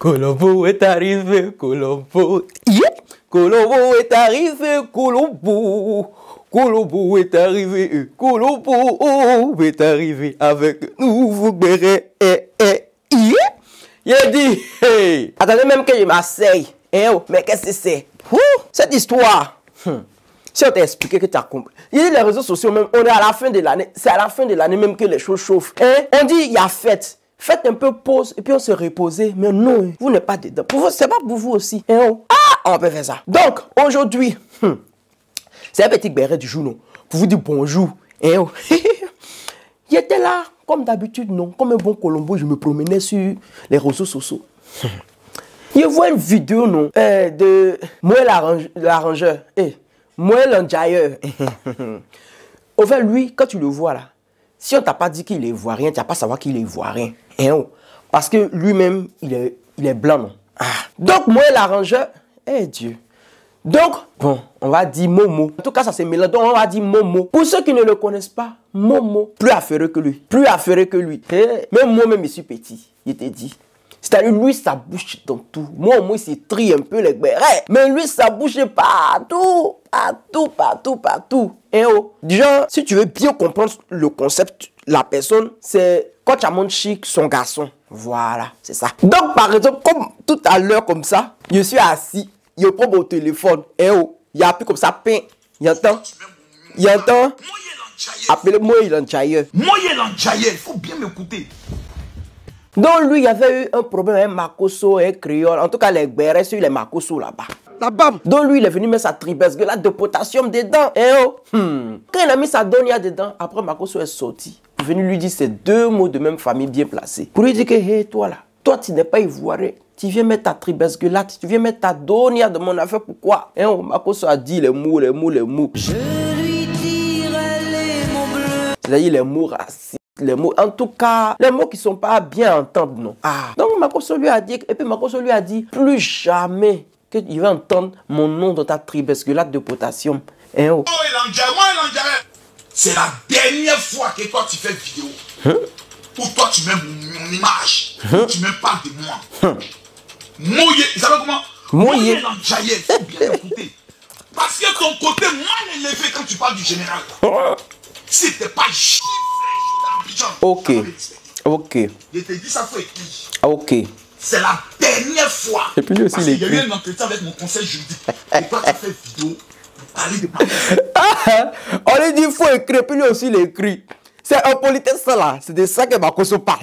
Colombo est arrivé, Colombo. Yeah. Colombo est arrivé, Colombo. Colombo est arrivé, Colombo est arrivé avec nous, vous verrez. Yeah. Il a dit, hey. Attendez même que je m'asseye. Eh oh, mais qu'est-ce que c'est? Cette histoire. Si on t'a expliqué que tu as compris. Il dit les réseaux sociaux même, on est à la fin de l'année. C'est à la fin de l'année même que les choses chauffent. Hein? On dit il y a fête. Faites un peu pause et puis on se reposer. Mais non, vous n'êtes pas dedans. Pour vous, c'est pas pour vous aussi. Hein? Oh. Ah, on peut faire ça. Donc, aujourd'hui, c'est un petit béret du jour, non? Pour vous dire bonjour. Hein? Oh. Il était là, comme d'habitude, non? Comme un bon Colombo, je me promenais sur les réseaux sociaux. Je vois une vidéo, non? De moi l'arrangeur. Moi l'enjailleur. Au fait, lui, quand tu le vois là, si on t'a pas dit qu'il est ivoirien, tu vas pas savoir qu'il est ivoirien. Parce que lui-même, il est blanc, non? Donc, moi l'arrangeur, Dieu. Donc, bon, on va dire Momo. En tout cas, ça se mélange. Donc, on va dire Momo. Pour ceux qui ne le connaissent pas, Momo, plus affaireux que lui. Plus affaireux que lui. Même moi-même, je suis petit. Il te dit. C'est-à-dire, lui, ça bouge dans tout. Moi, au moins, il trie un peu les bérets. Mais lui, ça bouge partout. Partout. Déjà, si tu veux bien comprendre le concept, la personne, c'est quand tu as mon chic, son garçon. Voilà, c'est ça. Donc, par exemple, comme tout à l'heure, comme ça, je suis assis. Il prend mon téléphone. Il a appuyé comme ça, pain. Il entend. Appelez-moi l'enjailleur. Moi, l'enjailleur, il faut bien m'écouter. Donc lui, il y avait eu un problème avec Makosso et Créole. En tout cas, les bérets sur les Makosso là-bas. Donc lui, il est venu mettre sa tribesgueulade de potassium dedans. Quand il a mis sa donia dedans, après Makosso est sorti. Il est venu lui dire ces deux mots de même famille bien placés. Pour lui dire que, hey, toi là, toi tu n'es pas ivoirien. Tu viens mettre ta tribesgueulade, tu viens mettre ta donia de mon affaire, pourquoi? Makosso a dit les mots. Je lui dirai les mots bleus. C'est-à-dire les mots racistes. Les mots, en tout cas, les mots qui sont pas bien à entendre, non. Donc Makosso lui a dit, et puis Makosso lui a dit, plus jamais que tu vas entendre mon nom dans ta tribesgueulade de potassium. C'est la dernière fois que toi tu fais vidéo. Où toi tu mets mon image. Où tu me parles de moi. Moye, vous savez comment? Moye l'enjailleur, il faut bien écouter. Parce que ton côté mal élevé quand tu parles du général. C'était pas chiffre. Ok. Je te dis ça, faut écrire. Ok. C'est la dernière fois. Et puis lui aussi, il y a eu un entretien avec mon conseil juridique. Et toi, tu as fait vidéo pour parler de ma... On lui dit il faut écrire, puis lui aussi, il écrit. C'est un politesse, ça là. C'est de ça que Makosso parle.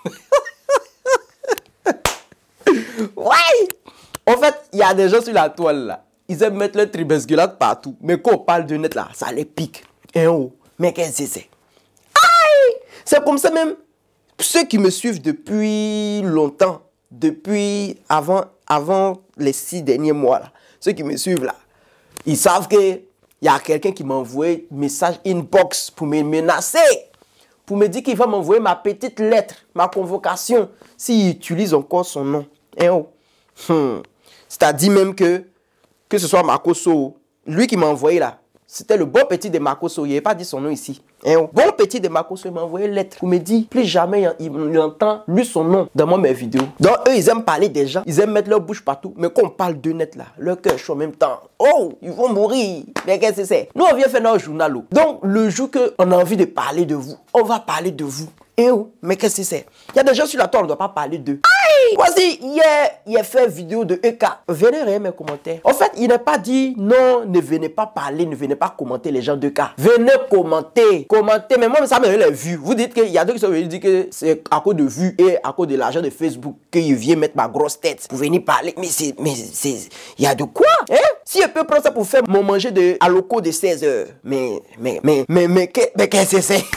Ouais. En fait, il y a des gens sur la toile là. Ils aiment mettre leur tribesgueulade partout. Mais quand on parle de net là, ça les pique. Mais qu'est-ce que c'est? C'est comme ça même, ceux qui me suivent depuis longtemps, depuis avant les 6 derniers mois, là, ceux qui me suivent là, ils savent qu'il y a quelqu'un qui m'a envoyé un message inbox pour me menacer, pour me dire qu'il va m'envoyer ma petite lettre, ma convocation, s'il utilise encore son nom. C'est-à-dire même que ce soit Makosso, lui qui m'a envoyé là, c'était le bon petit de Makosso, il n'avait pas dit son nom ici. Bon petit de Makosso, il m'a envoyé une lettre pour me dire, plus jamais il entend lui son nom dans mes vidéos. Donc eux, ils aiment parler des gens, ils aiment mettre leur bouche partout. Mais quand on parle de net là, leur cœur chaud en même temps. Oh, ils vont mourir. Mais qu'est-ce que c'est? Nous, on vient faire notre journal. Donc le jour qu'on a envie de parler de vous, on va parler de vous. Mais qu'est-ce que c'est? Il y a des gens sur la toile, on ne doit pas parler d'eux. Voici, hier, il a fait vidéo de EK. Venez regarder mes commentaires. En fait, il n'a pas dit non, ne venez pas parler, ne venez pas commenter les gens d'EK. Venez commenter. Mais moi, ça me fait les vues. Vous dites qu'il y a d'autres qui sont venus dire que c'est à cause de vues et à cause de l'argent de Facebook qu'il vient mettre ma grosse tête pour venir parler. Mais il y a de quoi? Si je peux prendre ça pour faire mon manger de aloco de 16 heures. Mais qu'est-ce que c'est?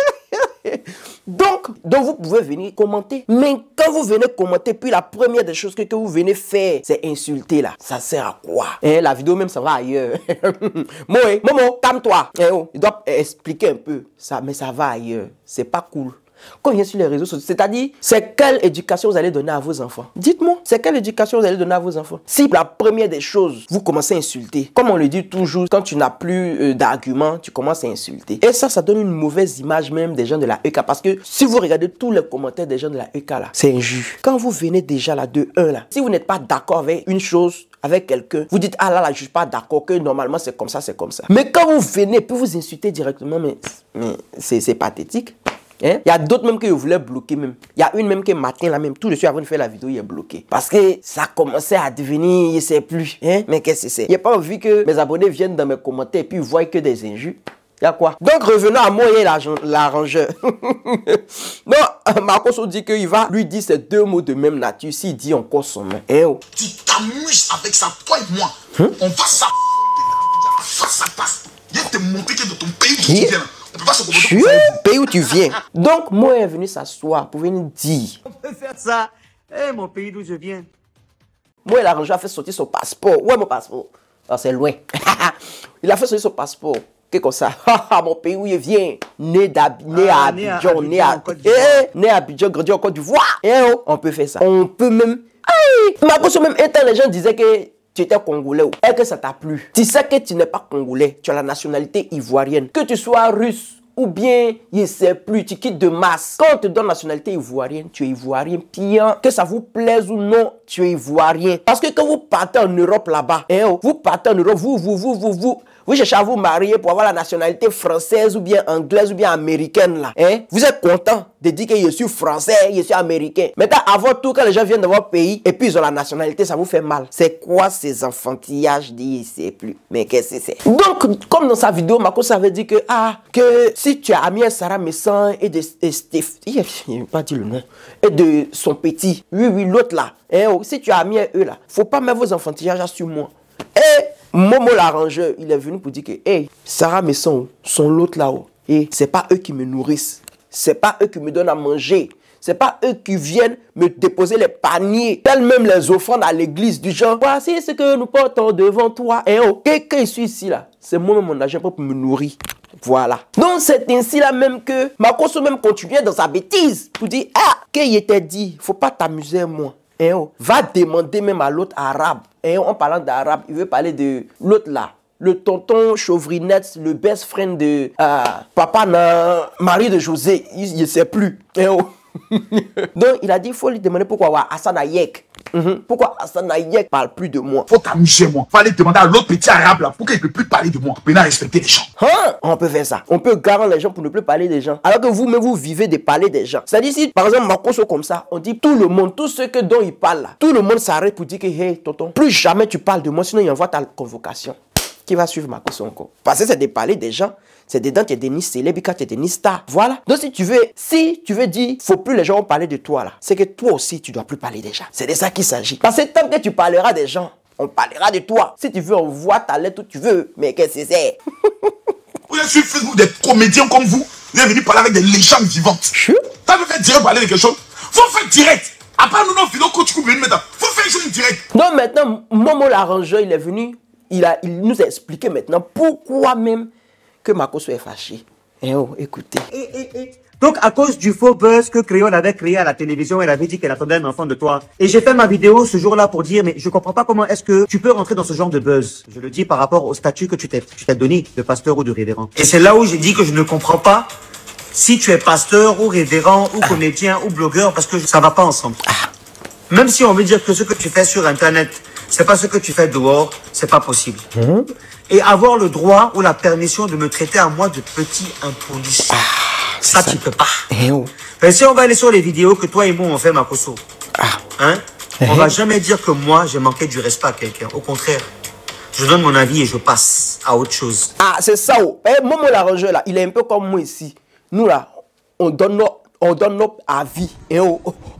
Donc vous pouvez venir commenter. Mais quand vous venez commenter, puis la première des choses que vous venez faire, c'est insulter là. Ça sert à quoi? La vidéo même, ça va ailleurs. Momo, calme-toi. Il doit expliquer un peu. Ça, mais ça va ailleurs. C'est pas cool. Quand il vient sur les réseaux sociaux, c'est-à-dire, c'est quelle éducation vous allez donner à vos enfants? Dites-moi, c'est quelle éducation vous allez donner à vos enfants? Si la première des choses, vous commencez à insulter, comme on le dit toujours, quand tu n'as plus d'arguments, tu commences à insulter. Et ça donne une mauvaise image même des gens de la EK. Parce que si vous regardez tous les commentaires des gens de la EK là, c'est injure. Quand vous venez déjà là de 1 là, si vous n'êtes pas d'accord avec une chose, avec quelqu'un, vous dites, ah là, je suis pas d'accord, que normalement c'est comme ça, c'est comme ça. Mais quand vous venez, puis vous insultez directement, mais c'est pathétique. Hein? Il y a d'autres même qui voulaient bloquer même. Il y a une même qui matin là même, tout de suite avant de faire la vidéo, il est bloqué. Parce que ça commençait à devenir, je sais plus. Hein? Mais qu'est-ce que c'est? Il n'y a pas envie que mes abonnés viennent dans mes commentaires et puis ils voient que des injures. Il y a quoi? Donc revenons à moi et l'arrangeur. Non, Marcos dit qu'il va lui dire ces 2 mots de même nature s'il dit encore son nom. Eh oh. Tu t'amuses avec ça, toi et moi. On va ça. Ça passe. Viens te montrer que de ton pays où tu viens. On peut pas se comporter comme ça. Pays où tu viens. Donc moi est venu s'asseoir pour venir dire. On peut faire ça. Eh, mon pays d'où je viens. Moi et l'arrangeur a fait sortir son passeport. Où est mon passeport? Ah, c'est loin. Il a fait sortir son passeport. Comme ça, mon pays où il vient, né à Abidjan, né à Abidjan, grandi en Côte d'Ivoire. On peut faire ça. On peut même. Marcos, même un temps, les gens disaient que tu étais congolais et que ça t'a plu. Tu sais que tu n'es pas congolais, tu as la nationalité ivoirienne. Que tu sois russe ou bien, il ne sait plus, tu quittes de masse. Quand on te donne nationalité ivoirienne, tu es ivoirien. Bien, que ça vous plaise ou non, tu es ivoirien. Parce que quand vous partez en Europe là-bas, vous partez en Europe, vous cherchez à vous marier pour avoir la nationalité française ou bien anglaise ou bien américaine là. Vous êtes content de dire que je suis français, je suis américain. Maintenant, avant tout, quand les gens viennent de votre pays et puis ils ont la nationalité, ça vous fait mal. C'est quoi ces enfantillages dit, c'est plus. Mais qu'est-ce que c'est? Donc, comme dans sa vidéo, Marcos avait dit que, que si tu as ami Sarah Messan et de Steph, il n'a pas dit le nom, et de son petit, oui, l'autre là, si tu as ami eux là, faut pas mettre vos enfantillages sur moi. Et Momo l'arrangeur, il est venu pour dire que, hey, Sarah Messan, son l'autre là-haut, et c'est pas eux qui me nourrissent, c'est pas eux qui me donnent à manger, c'est pas eux qui viennent me déposer les paniers, tels même les offrandes à l'église du genre, voici ce que nous portons devant toi. Et quand je suis ici là, c'est moi-même mon agent pour me nourrir. Voilà. Donc c'est ainsi là même que Marcos même continuait dans sa bêtise pour dire, qu'il était dit, faut pas t'amuser moi. Va demander même à l'autre arabe. En parlant d'arabe, il veut parler de l'autre là. Le tonton Chauvrinette, le best friend de papa, mari de José. Il ne sait plus. Donc il a dit, il faut lui demander pourquoi Hassan Ayek. Pourquoi Hassan Ayek parle plus de moi? Faut t'amuser moi. Fallait demander à l'autre petit arabe là pour qu'il ne peut plus parler de moi. Maintenant respecter les gens. On peut faire ça. On peut garantir les gens pour ne plus parler des gens. Alors que vous-même vous vivez de parler des gens. C'est-à-dire si par exemple Marcos comme ça, on dit tout le monde, tous ceux dont il parle là, tout le monde s'arrête pour dire que hey tonton, plus jamais tu parles de moi, sinon il envoie ta convocation. Qui va suivre Marcos encore? Parce que c'est de parler des gens. C'est dedans tu es Denis célèbre, tu es Denis star. Voilà. Donc si tu veux dire, faut plus les gens parler de toi là. C'est que toi aussi tu dois plus parler des gens. C'est de ça qu'il s'agit. Parce que tant que tu parleras des gens, on parlera de toi. Si tu veux, on voit ta lettre où tu veux. Mais qu'est-ce que c'est? Vous êtes sur Facebook des comédiens comme vous. Vous êtes venus parler avec des légendes vivantes. T'as fait direct parler de quelque chose? Faut faire direct. À part nous, nos vidéos, quand tu coupes une méthode, faut faire une chose direct. Donc maintenant, Momo l'arrangeur, il est venu. Il nous a expliqué maintenant pourquoi même que Marcos soit fâché. Écoutez. Donc, à cause du faux buzz que Créole avait créé à la télévision, elle avait dit qu'elle attendait un enfant de toi. Et j'ai fait ma vidéo ce jour-là pour dire, mais je comprends pas comment est-ce que tu peux rentrer dans ce genre de buzz. Je le dis par rapport au statut que tu t'es donné de pasteur ou de révérend. Et c'est là où j'ai dit que je ne comprends pas si tu es pasteur ou révérend ou comédien ou blogueur parce que ça va pas ensemble. Même si on veut dire que ce que tu fais sur Internet, c'est pas ce que tu fais dehors, c'est pas possible. Et avoir le droit ou la permission de me traiter à moi de petit impoli. Ça, tu peux pas. Mais si on va aller sur les vidéos que toi et moi on fait, Makoso, on va jamais dire que moi j'ai manqué du respect à quelqu'un. Au contraire, je donne mon avis et je passe à autre chose. C'est ça. Momo l'arrangeur là, il est un peu comme moi ici. Nous là, on donne notre avis et on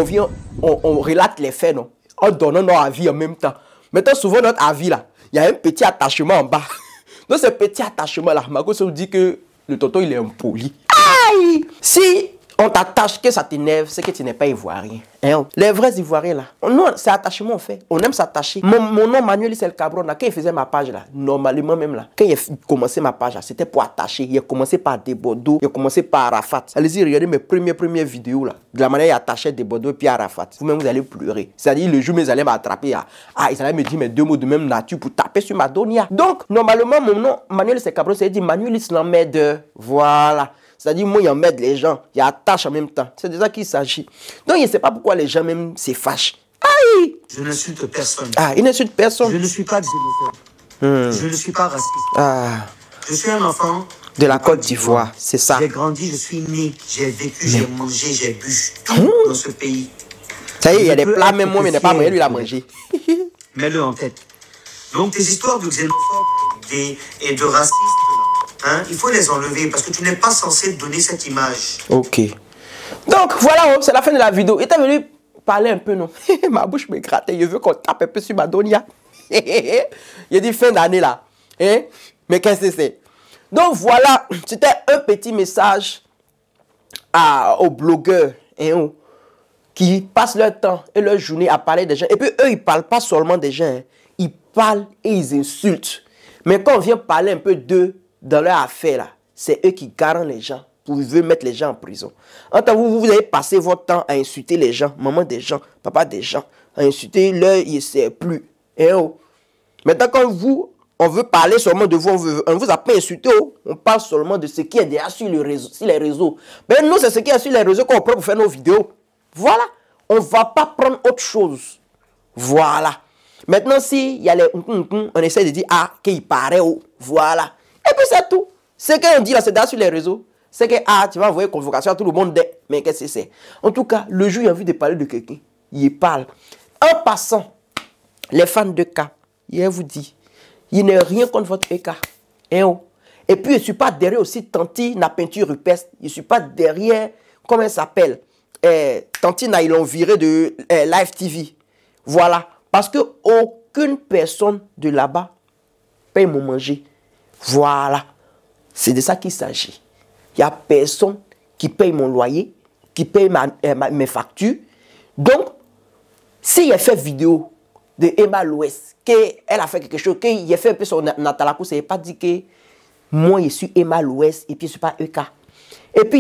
relate les faits, non? En donnant notre avis en même temps. Maintenant, souvent notre avis là, il y a un petit attachement en bas. Donc ce petit attachement là, Marcos nous dit que le tonton il est impoli. Si On t'attache, que ça t'énerve, c'est que tu n'es pas ivoirien. Hein? Les vrais ivoiriens là, nous c'est attachement on fait, on aime s'attacher. Mon nom Manuel c'est le cabron là, quand il faisait ma page là, normalement même là, quand il a commencé ma page là, c'était pour attacher. Il a commencé par des Bordeaux, il a commencé par Arafat. Allez-y, regardez mes premières vidéos là, de la manière il attachait des Bordeaux et puis Arafat. Vous-même vous allez pleurer. C'est-à-dire le jour où ils allaient m'attraper, ils allaient me dire mes deux mots de même nature pour taper sur ma donia. Donc normalement mon nom Manuel c'est le cabron, c'est dit Manuel Islamède, voilà. C'est-à-dire, moi, il emmène les gens, il attache en même temps. C'est de ça qu'il s'agit. Donc, je ne sais pas pourquoi les gens même se fâchent. Aïe! Je n'insulte personne. Il n'insulte personne. Je ne suis pas xénophobe. Je ne suis pas raciste. Je suis un enfant de la Côte d'Ivoire, c'est ça. J'ai grandi, je suis né, j'ai vécu, j'ai mangé, j'ai bu tout dans ce pays. Ça y est, il y a des plats, même moi, mais il n'est pas moyen, lui, il a mangé. Mets-le en tête. Donc, tes histoires de xénophobes et de racistes, hein, il faut les enlever parce que tu n'es pas censé donner cette image. Ok. Donc, voilà, c'est la fin de la vidéo. Il était venu parler un peu, non? Ma bouche me grattait. Je veux qu'on tape un peu sur ma donia. Il a dit fin d'année là. Hein? Mais qu'est-ce que c'est? Donc, voilà. C'était un petit message aux blogueurs hein, qui passent leur temps et leur journée à parler des gens. Et puis, eux, ils ne parlent pas seulement des gens. Hein. Ils parlent et ils insultent. Mais quand on vient parler un peu d'eux, dans leur affaire, là, c'est eux qui garant les gens pour mettre les gens en prison. En tant que vous avez passé votre temps à insulter les gens, maman des gens, papa des gens, à insulter leur, il ne sait plus. Et oh. Maintenant, quand on veut parler seulement de vous, on ne vous a pas insulté, oh. On parle seulement de ce qui est déjà sur les réseaux. Mais nous, c'est ce qui est sur les réseaux qu'on prend pour faire nos vidéos. Voilà. On ne va pas prendre autre chose. Voilà. Maintenant, s'il y a les on essaie de dire, qu'il paraît, oh. Voilà. Et puis c'est tout. Ce qu'on dit là, c'est sur les réseaux. C'est que, tu vas envoyer convocation à tout le monde. Mais qu'est-ce que c'est? En tout cas, le jour où il a envie de parler de quelqu'un, il parle. En passant, les fans de K, il vous dit, il n'est rien contre votre EK. Et puis, je ne suis pas derrière aussi Tanti, la peinture rupestre. Je ne suis pas derrière, comment elle s'appelle? Tanti, ils l'ont viré de Live TV. Voilà. Parce que aucune personne de là-bas paye mon manger. Voilà, c'est de ça qu'il s'agit. Il n'y a personne qui paye mon loyer, qui paye mes factures. Donc, s'il a fait vidéo de Emma Louest, qu'elle a fait quelque chose, qu'il a fait un peu sur Natalakou, ça ne veut pas dire que moi, je suis Emma Louest et puis je ne suis pas EK. Et puis,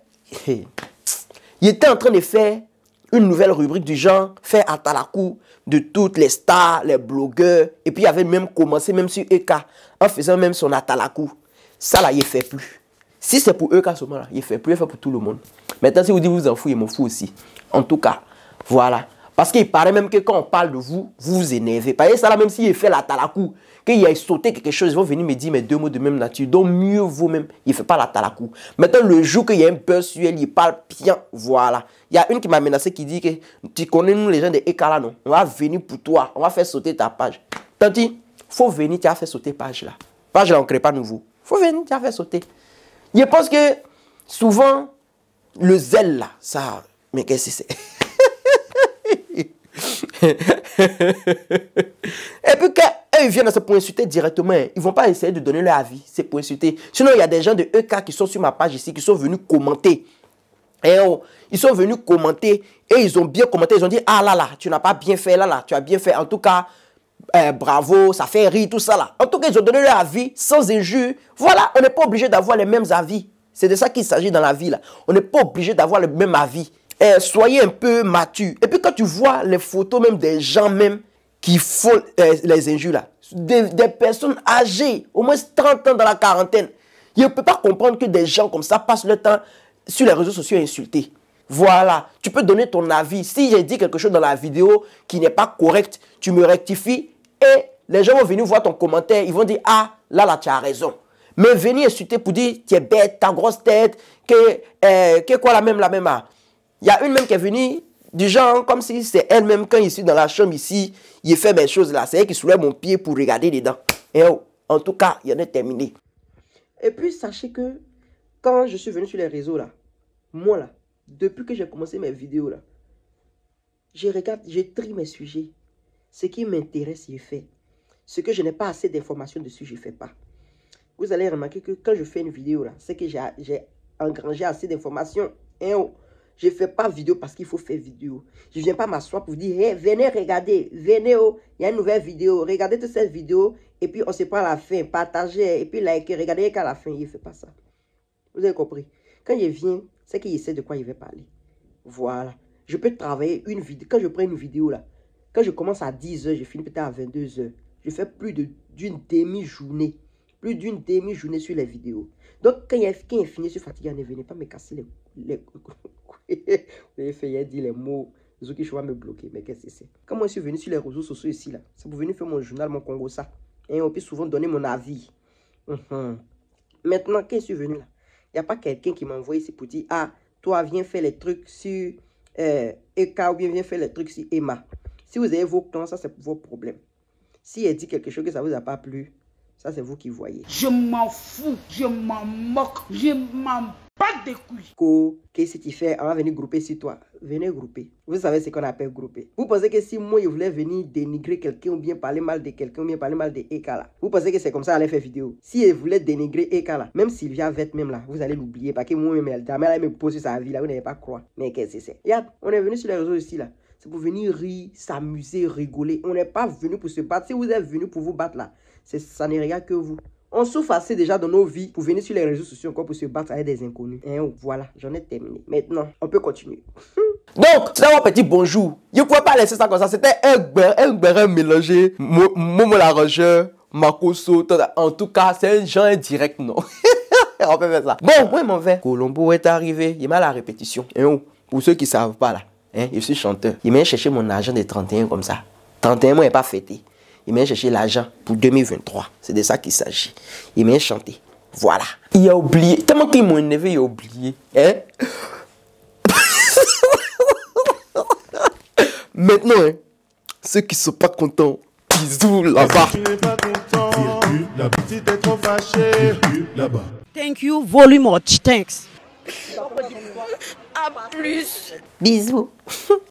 il était en train de faire une nouvelle rubrique du genre, faire Atalakou de toutes les stars, les blogueurs. Et puis, il avait même commencé, même sur EK, en faisant même son Atalakou. Ça, là, il ne fait plus. Si c'est pour EK seulement, là, il ne fait plus, il fait pour tout le monde. Maintenant, si vous dites vous en foutez, il m'en fout aussi. En tout cas, voilà. Parce qu'il paraît même que quand on parle de vous, vous vous énervez. Par exemple, ça là, même s'il fait l'Atalakou, qu'il a sauté quelque chose, ils vont venir me dire mes deux mots de même nature. Donc, mieux vaut même, il ne fait pas l'Atalakou. Maintenant, le jour qu'il y a un buzz sur elle, il parle bien, voilà. Il y a une qui m'a menacé qui dit que tu connais nous les gens de Ekala, non? On va venir pour toi, on va faire sauter ta page. Tanti, il faut venir, tu as fait sauter page là. Page là, on ne crée pas nouveau. Il faut venir, tu as fait sauter. Je pense que souvent, le zèle là, ça, mais qu'est-ce que c'est? Et puis quand eux viennent à se pour insulter directement, ils ne vont pas essayer de donner leur avis, c'est pour insulter. Sinon, il y a des gens de EK qui sont sur ma page ici, qui sont venus commenter. Et ils sont venus commenter et ils ont bien commenté. Ils ont dit, ah là là, tu n'as pas bien fait, là là, tu as bien fait. En tout cas, bravo, ça fait rire, tout ça là. En tout cas, ils ont donné leur avis sans injure. Voilà, on n'est pas obligé d'avoir les mêmes avis. C'est de ça qu'il s'agit dans la vie là. On n'est pas obligé d'avoir le même avis. Soyez un peu mature. Et puis quand tu vois les photos même des gens même qui font les injures là, des personnes âgées, au moins 30 ans dans la quarantaine, je ne peux pas comprendre que des gens comme ça passent leur temps sur les réseaux sociaux à insulter. Voilà, tu peux donner ton avis. Si j'ai dit quelque chose dans la vidéo qui n'est pas correct, tu me rectifies et les gens vont venir voir ton commentaire, ils vont dire, ah, là, tu as raison. Mais venir insulter pour dire, tu es bête, ta grosse tête, que quoi la même. Il y a une même qui est venue, du genre, comme si c'est elle-même, quand je suis dans la chambre ici, il fait mes choses là. C'est elle qui soulève mon pied pour regarder dedans. Et en tout cas, il y en a terminé. Et puis, sachez que, quand je suis venu sur les réseaux là, moi là, depuis que j'ai commencé mes vidéos là, je regarde, je trie mes sujets. Ce qui m'intéresse, je fais. Ce que je n'ai pas assez d'informations dessus, je ne fais pas. Vous allez remarquer que quand je fais une vidéo là, c'est que j'ai engrangé assez d'informations. Je ne fais pas vidéo parce qu'il faut faire vidéo. Je ne viens pas m'asseoir pour vous dire, hey, venez regarder, venez, oh, il y a une nouvelle vidéo. Regardez toute cette vidéo et puis on se prend à la fin, partagez et puis likez, regardez qu'à la fin, il ne fait pas ça. Vous avez compris? Quand il vient, c'est qu'il sait de quoi il va parler. Voilà. Je peux travailler une vidéo. Quand je prends une vidéo là, quand je commence à 10 h, je finis peut-être à 22 h. Je fais plus d'une demi-journée. Plus d'une demi-journée sur les vidéos. Donc, quand il est fini, je suis fatigué, ne venez pas me casser les... Vous avez fait dire les mots. Les autres qui vont me bloquer. Mais qu'est-ce que c'est? Quand moi je suis venu sur les réseaux sociaux ici, là, c'est pour venir faire mon journal, mon Congo, ça. Et on peut souvent donner mon avis. Maintenant, quand je suis venu là, il n'y a pas quelqu'un qui m'a envoyé ici pour dire, ah, toi, viens faire les trucs sur Eka ou bien viens faire les trucs sur Emma. Si vous avez vos plans, ça c'est vos problèmes. Si elle dit quelque chose que ça ne vous a pas plu, ça c'est vous qui voyez. Je m'en fous, je m'en moque, je m'en bats des couilles. Qu'est-ce que tu fais? On va venir grouper sur toi. Venez grouper. Vous savez ce qu'on appelle grouper. Vous pensez que si moi je voulais venir dénigrer quelqu'un ou bien parler mal de quelqu'un ou bien parler mal de Eka là, vous pensez que c'est comme ça qu'elle allait faire vidéo? Si elle voulait dénigrer Eka là, même Sylvia Vette même là, vous allez l'oublier parce que moi-même elle me pose sur sa vie là, vous n'allez pas croire. Mais qu'est-ce que c'est? Regarde, on est venu sur les réseaux ici là. C'est pour venir rire, s'amuser, rigoler. On n'est pas venu pour se battre. Si vous êtes venu pour vous battre là, ça n'est rien que vous. On souffre assez déjà dans nos vies pour venir sur les réseaux sociaux encore pour se battre avec des inconnus. Et voilà, j'en ai terminé. Maintenant, on peut continuer. Donc, c'est un petit bonjour. Je ne pouvais pas laisser ça comme ça. C'était un beurre mélangé. Momo l'arrangeur, Makoso. En tout cas, c'est un genre indirect, non? On peut faire ça. Bon, moi, mon verre. Colombo est arrivé. Il m'a la répétition. Et pour ceux qui ne savent pas là, je suis chanteur. Il m'a cherché mon argent de 31 comme ça. 31 mois n'est pas fêté. Il m'a cherché l'argent pour 2023. C'est de ça qu'il s'agit. Il m'a chanté. Voilà. Il a oublié. Tellement qu'il m'a énervé, il a oublié. Maintenant, ceux qui ne sont pas contents, bisous là-bas. Tu n'es pas content. La petite est trop fâchée. Là-bas. Thank you very much. Thanks. Bisous.